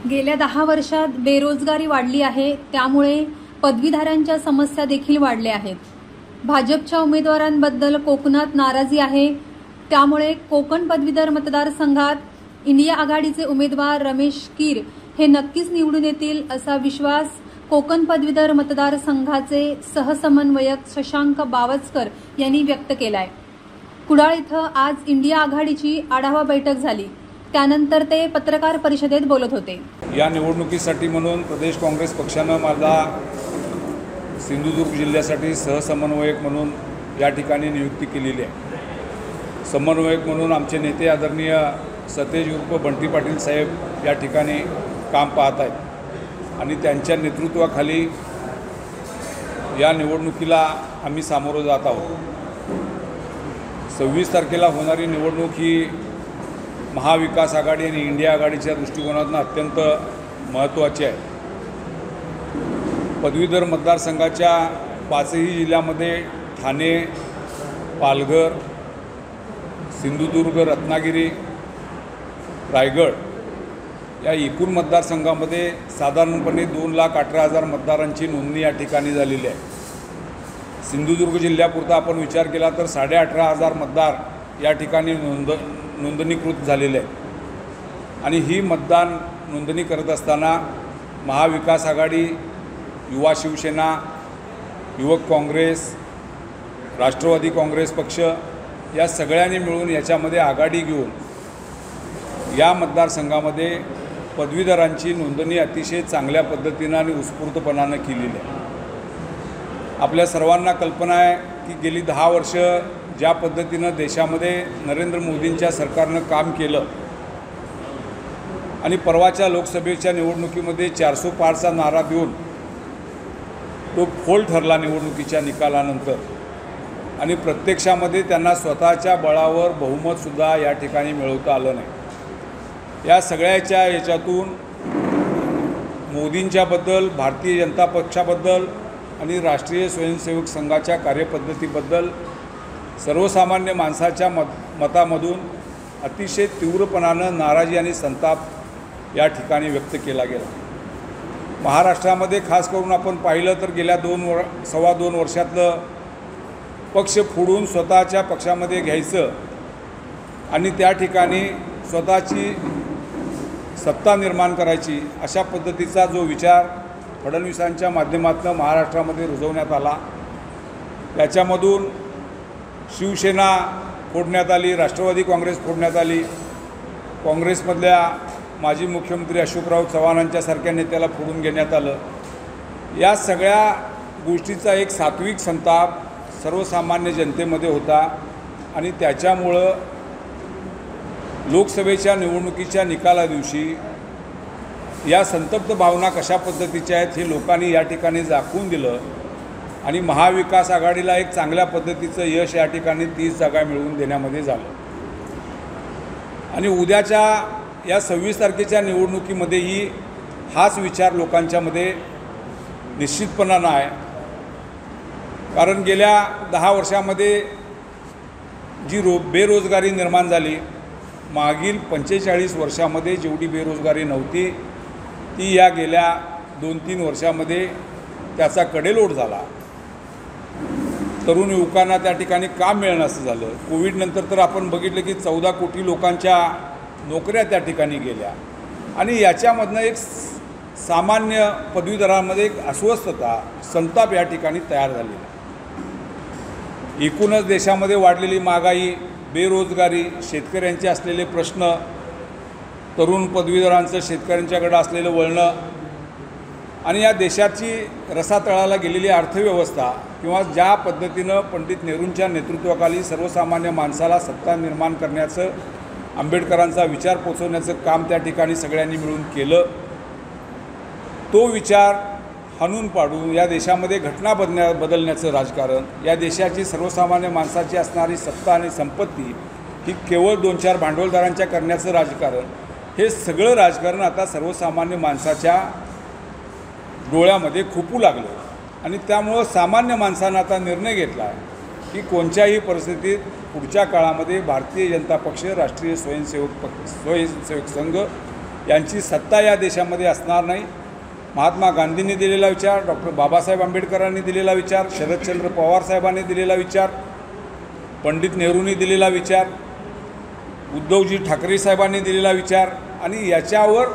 गेल्या 10 वर्षात बेरोजगारी वाढली आहे, त्यामुळे पदवीधरांच्या समस्या देखील वाढल्या आहेत. भाजपच्या उमेदवारांबद्दल कोकणात नाराजी आहे, त्यामुळे कोकण पदवीधर मतदारसंघात इंडिया आघाडीचे उमेदवार रमेश कीर हे नक्कीच निवडून येतील असा विश्वास कोकण पदवीधर मतदारसंघाचे सहसमन्वयक शशांक बावचकर यांनी व्यक्त केलाय. कुडाळ इथं आज इंडिया आघाडीची आढावा बैठक झाली, त्यानंतर ते पत्रकार परिषदेत बोलत होते. या निवडणुकीसाठी म्हणून प्रदेश काँग्रेस पक्षानं मला सिंधुदुर्ग जिल्ह्यासाठी सहसमन्वयक म्हणून या ठिकाणी नियुक्ती केलेली आहे. समन्वयक म्हणून आमचे नेते आदरणीय सतेज उर्फ बंटी पाटील साहेब या ठिकाणी काम पाहत आहेत आणि त्यांच्या नेतृत्वाखाली या निवडणुकीला आम्ही सामोरं जात आहोत. 26 तारखेला होणारी निवडणूक ही महाविकास आघाडी आणि इंडिया आघाडीच्या दृष्टिकोनातून अत्यंत महत्त्वाची आहे. पदवीधर मतदारसंघाच्या 5ही जिल्ह्यामध्ये ठाणे, पालघर, सिंधुदुर्ग, रत्नागिरी, रायगड या एकूण मतदारसंघामध्ये साधारणपणे 2,18,000 मतदारांची नोंदणी या ठिकाणी झालेली आहे. सिंधुदुर्ग जिल्ह्यापुरता आपण विचार केला तर 18,500 मतदार या ठिकाणी नोंदणीकृत झालेले आहेत. आणि ही मतदान नोंदणी करत असताना महाविकास आघाडी, युवा शिवसेना, युवक काँग्रेस, राष्ट्रवादी काँग्रेस पक्ष या सगळ्यांनी मिळून याच्यामध्ये आघाडी घेऊन या मतदारसंघामध्ये पदवीधरांची नोंदणी अतिशय चांगल्या पद्धतीनं आणि उत्स्फूर्तपणानं केलेली आहे. आपल्या सर्वांना कल्पना आहे की गेली 10 वर्ष ज्या पद्धतीनं देशामध्ये नरेंद्र मोदींच्या सरकारनं काम केलं आणि परवाच्या लोकसभेच्या निवडणुकीमध्ये 400 पारचा नारा देऊन तो फोल ठरला निवडणुकीच्या निकालानंतर आणि प्रत्यक्षामध्ये त्यांना स्वतःच्या बळावर बहुमतसुद्धा या ठिकाणी मिळवता आलं नाही. या सगळ्याच्या याच्यातून मोदींच्याबद्दल, भारतीय जनता पक्षाबद्दल आणि राष्ट्रीय स्वयंसेवक संघाच्या कार्यपद्धतीबद्दल सर्वसामान्य माणसाच्या मतामधून अतिशय तीव्रपणानं नाराजी आणि संताप या ठिकाणी व्यक्त केला गेला. महाराष्ट्रामध्ये खास करून आपण पाहिलं तर गेल्या 2-2.25 वर्षातलं पक्ष फोडून स्वतःच्या पक्षामध्ये घ्यायचं आणि त्या ठिकाणी स्वतःची सत्ता निर्माण करायची अशा पद्धतीचा जो विचार फडणवीसांच्या माध्यमातून महाराष्ट्रामध्ये रुजवण्यात आला, त्याच्यामधून शिवसेना फोडण्यात आली, राष्ट्रवादी काँग्रेस फोडण्यात आली, काँग्रेसमधल्या माजी मुख्यमंत्री अशोकराव चव्हाणांच्यासारख्या नेत्याला फोडून घेण्यात आलं. या सगळ्या गोष्टीचा एक सात्विक संताप सर्वसामान्य जनतेमध्ये होता आणि त्याच्यामुळं लोकसभेच्या निवडणुकीच्या निकाला दिवशी या संतप्त भावना कशा पद्धतीच्या आहेत हे लोकांनी या ठिकाणी दाखवून दिलं आणि महाविकास आघाडीला एक चांगल्या पद्धतीचं यश या ठिकाणी 30 जागा मिळवून देण्यामध्ये झालं. आणि उद्याच्या या 26 तारखेच्या निवडणुकीमध्येही हाच विचार लोकांच्यामध्ये निश्चितपणानं आहे. कारण गेल्या 10 वर्षामध्ये जी बेरोजगारी निर्माण झाली, मागील 45 वर्षामध्ये जेवढी बेरोजगारी नव्हती ती या गेल्या 2-3 वर्षामध्ये त्याचा कडेलोट झाला. तरुण युवकांना त्या ठिकाणी काम मिळणं असं झालं. कोविडनंतर तर आपण बघितलं की 14 कोटी लोकांच्या नोकऱ्या त्या ठिकाणी गेल्या आणि याच्यामधनं एक सामान्य पदवीधरांमध्ये एक अस्वस्थता, संताप या ठिकाणी तयार झालेला. एकूणच देशामध्ये वाढलेली महागाई, बेरोजगारी, शेतकऱ्यांचे असलेले प्रश्न, तरुण पदवीधरांचं शेतकऱ्यांच्याकडे असलेलं वळणं आणि या देशाची रसातळाला गेलेली अर्थव्यवस्था किंवा ज्या पद्धतीनं पंडित नेहरूंच्या नेतृत्वाखाली सर्वसामान्य माणसाला सत्ता निर्माण करण्याचं, आंबेडकरांचा विचार पोचवण्याचं काम त्या ठिकाणी सगळ्यांनी मिळून केलं, तो विचार हाणून पाडून या देशामध्ये घटना बदलण्याचं राजकारण, या देशाची सर्वसामान्य माणसाची असणारी सत्ता आणि संपत्ती ही केवळ 2-4 भांडवलदारांच्या करण्याचं राजकारण, हे सगळं राजकारण आता सर्वसामान्य माणसाच्या डोळ्यामध्ये खुपू लागलं. आणि त्यामुळं सामान्य माणसानं आता निर्णय घेतला आहे की कोणत्याही परिस्थितीत पुढच्या काळामध्ये भारतीय जनता पक्ष, राष्ट्रीय स्वयंसेवक संघ यांची सत्ता या देशामध्ये असणार नाही. महात्मा गांधींनी दिलेला विचार, डॉक्टर बाबासाहेब आंबेडकरांनी दिलेला विचार, शरदचंद्र पवार साहेबांनी दिलेला विचार, पंडित नेहरूंनी दिलेला विचार, उद्धवजी ठाकरे साहेबांनी दिलेला विचार आणि याच्यावर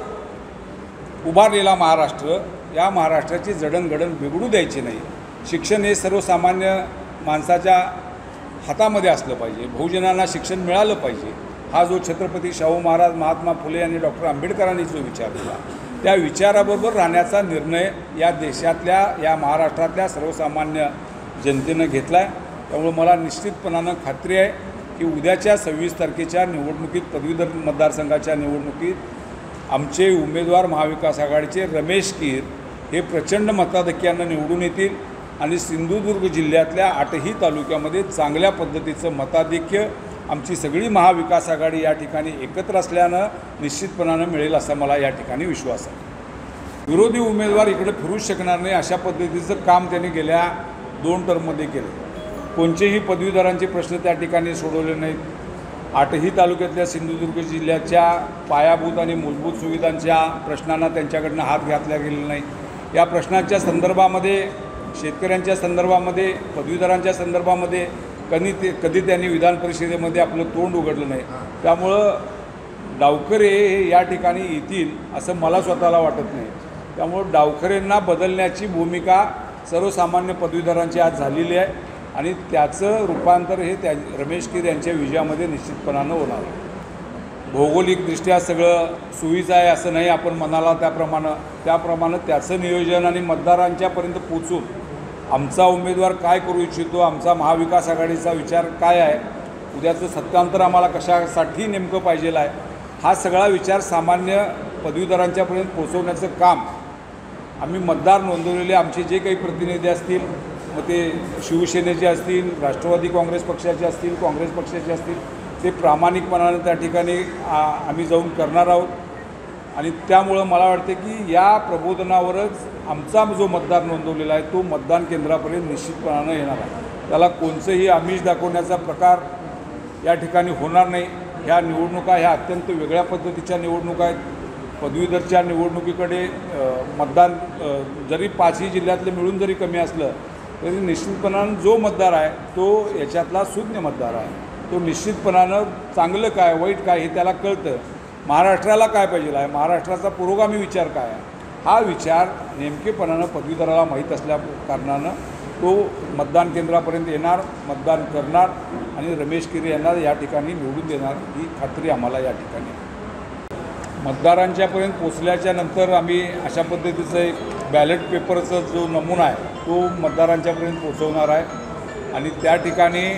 उभारलेला महाराष्ट्र, या महाराष्ट्राची जडणघडण बिघडू द्यायची नाही. शिक्षण हे सर्वसामान्य माणसाच्या हातामध्ये असलं पाहिजे, बहुजनांना शिक्षण मिळालं पाहिजे. हा जो छत्रपती शाहू महाराज, महात्मा फुले आणि डॉक्टर आंबेडकरांनी जो विचार दिला, त्या विचाराबरोबर राहण्याचा निर्णय या देशातल्या, या महाराष्ट्रातल्या सर्वसामान्य जनतेनं घेतला आहे. त्यामुळे मला निश्चितपणानं खात्री आहे की उद्याच्या 26 तारखेच्या निवडणुकीत, पदवीधर मतदारसंघाच्या निवडणुकीत आमचे उमेदवार महाविकास आघाडीचे रमेश कीर हे प्रचंड मताधिक्यानं निवडून येतील आणि सिंधुदुर्ग जिल्ह्यातल्या 8ही तालुक्यामध्ये चांगल्या पद्धतीचं मताधिक्य आमची सगळी महाविकास आघाडी या ठिकाणी एकत्र असल्यानं निश्चितपणानं मिळेल असा मला या ठिकाणी विश्वास आहे. विरोधी उमेदवार इकडे फिरूच शकणार नाही अशा पद्धतीचं काम त्यांनी गेल्या 2 टर्ममध्ये केलं. कोणतेही पदवीधरांचे प्रश्न त्या ठिकाणी सोडवले नाहीत. 8ही तालुक्यातल्या सिंधुदुर्ग जिल्ह्याच्या पायाभूत आणि मूलभूत सुविधांच्या प्रश्नांना त्यांच्याकडनं हात घातला गेलेला नाही. या प्रश्नांच्या संदर्भामध्ये, शेतकऱ्यांच्या संदर्भामध्ये, पदवीधरांच्या संदर्भामध्ये कधी त्यांनी विधान परिषदेमध्ये आपलं तोंड उघडलं नाही. त्यामुळं डावखरे हे या ठिकाणी येतील असं मला स्वतःला वाटत नाही. त्यामुळं डावखरेंना बदलण्याची भूमिका सर्वसामान्य पदवीधरांची आज झालेली आहे आणि त्याचं रूपांतर हे रमेश कीर यांच्या विजयामध्ये निश्चितपणानं होणार आहे. भौगोलिकदृष्ट्या सगळं सुविधा आहे असं नाही आपण म्हणाला, त्याप्रमाणे त्याचं नियोजन आणि मतदारांच्यापर्यंत पोचून आमचा उमेदवार काय करू इच्छितो, आमचा महाविकास आघाडीचा विचार काय आहे, उद्याचं सत्तांतर आम्हाला कशासाठी नेमकं पाहिजे आहे, हा सगळा विचार सामान्य पदवीधरांच्यापर्यंत पोचवण्याचं काम आम्ही मतदार नोंदवलेले आमचे जे काही प्रतिनिधी असतील, मग ते शिवसेनेचे असतील, राष्ट्रवादी काँग्रेस पक्षाचे असतील, काँग्रेस पक्षाचे असतील, ते प्रामाणिकपणानं त्या ठिकाणी आम्ही जाऊन करणार आहोत. आणि त्यामुळं मला वाटते की या प्रबोधनावरच आमचा जो मतदार नोंदवलेला आहे तो मतदान केंद्रापर्यंत निश्चितपणानं येणार आहे. त्याला कोणचंही आमिष दाखवण्याचा प्रकार या ठिकाणी होणार नाही. ह्या निवडणुका ह्या अत्यंत वेगळ्या पद्धतीच्या निवडणुका आहेत. पदवीधरच्या निवडणुकीकडे मतदान जरी 5ही जिल्ह्यातले मिळून जरी कमी असलं तरी निश्चितपणानं जो मतदार आहे तो याच्यातला शून्य मतदार आहे. तो निश्चितपणानं चांगलं काय, वाईट काय हे त्याला कळतं. महाराष्ट्राला काय पाहिजे आहे, महाराष्ट्राचा पुरोगामी विचार काय आहे, हा विचार नेमकेपणानं पदवीधराला माहीत असल्या कारणानं तो मतदान केंद्रापर्यंत येणार, मतदान करणार आणि रमेश कीर यांना या ठिकाणी निवडून देणार ही खात्री आम्हाला या ठिकाणी. मतदारांच्यापर्यंत पोचल्याच्या नंतर आम्ही अशा पद्धतीचं एक बॅलेट पेपरचा जो नमुना आहे तो मतदारांच्यापर्यंत पोचवणार आहे आणि त्या ठिकाणी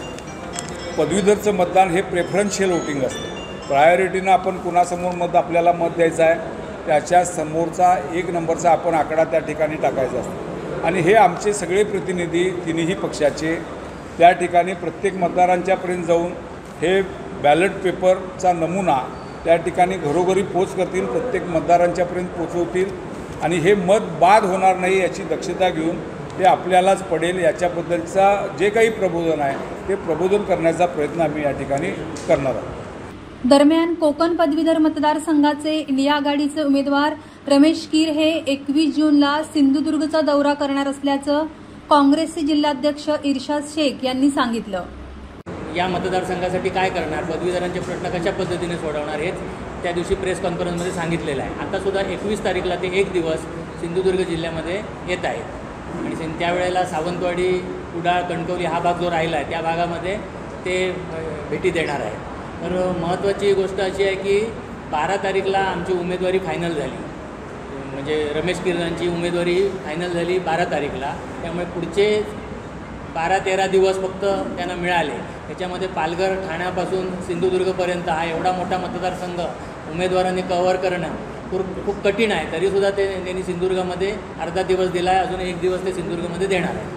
पदवीधरचं मतदान हे प्रेफरन्शियल वोटिंग असतं. प्रायोरिटीनं आपण कुणासमोर आपल्याला मत द्यायचं आहे त्याच्या समोरचा 1 नंबरचा आपण आकडा त्या ठिकाणी टाकायचा असतो आणि हे आमचे सगळे प्रतिनिधी तिन्ही पक्षाचे त्या ठिकाणी प्रत्येक मतदारांच्यापर्यंत जाऊन हे बॅलेट पेपरचा नमुना त्या ठिकाणी घरोघरी पोच करतील, प्रत्येक मतदारांच्यापर्यंत पोचवतील आणि हे मत बाद होणार नाही याची दक्षता घेऊन ते आपल्यालाच पडेल याच्याबद्दलचा जे काही प्रबोधन आहे ते प्रबोधन करण्याचा प्रयत्न आम्ही या ठिकाणी करणार आहोत. दरम्यान कोकण पदवीधर मतदारसंघाचे इंडिया आघाडीचे उमेदवार रमेश कीर हे 21 जूनला सिंधुदुर्गचा दौरा करणार असल्याचं काँग्रेसचे जिल्हाध्यक्ष इर्शाद शेख यांनी सांगितलं. या मतदारसंघासाठी काय करणार, पदवीधरांचे प्रश्न कशा पद्धतीने सोडवणार हेच त्या दिवशी प्रेस कॉन्फरन्समध्ये सांगितलेलं आहे. आतासुद्धा 21 तारीखला ते 1 दिवस सिंधुदुर्ग जिल्ह्यामध्ये येत आहेत आणि त्यावेळेला सावंतवाडी, कुडाळ, कणकवली हा भाग जो राहिला आहे त्या भागामध्ये ते भेटी देणार आहे. तर महत्त्वाची गोष्ट अशी आहे की 12 तारीखला आमची उमेदवारी फायनल झाली, म्हणजे रमेश कीर यांची उमेदवारी फायनल झाली 12 तारीखला. त्यामुळे पुढचे 12-13 दिवस फक्त त्यांना मिळाले. त्याच्यामध्ये पालघर, ठाण्यापासून सिंधुदुर्गपर्यंत हा एवढा मोठा मतदारसंघ उमेदवारांनी कव्हर करणं खूप कठीण आहे. तरीसुद्धा त्यांनी सिंधुदुर्गमध्ये अर्धा दिवस दिला आहे, अजून 1 दिवस ते सिंधुदुर्गमध्ये देणार आहे.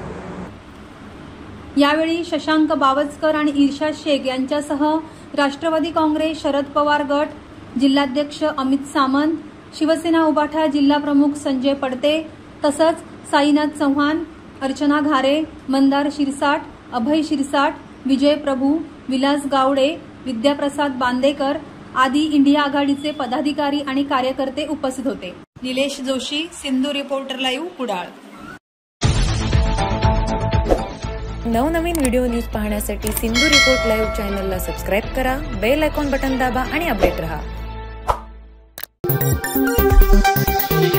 यावेळी शशांक बावचकर आणि इर्शाद शेख यांच्यासह राष्ट्रवादी काँग्रेस, शरद पवार गट जिल्हाध्यक्ष अमित सामंत, शिवसेना उबाठा जिल्हाप्रमुख संजय पडते तसंच साईनाथ चव्हाण, अर्चना घारे, मंदार शिरसाट, अभय शिरसाट, विजय प्रभू, विलास गावडे, विद्याप्रसाद बांदेकर आदी इंडिया आघाडीचे पदाधिकारी आणि कार्यकर्ते उपस्थित होते. Nilesh Joshi, Sindhu reporter live, Kudal. नवनवीन व्हिडिओ न्यूज पाहण्यासाठी सिंधू रिपोर्ट लाईव्ह चॅनलला सबस्क्राईब करा, बेल आयकॉन बटन दाबा आणि अपडेट रहा.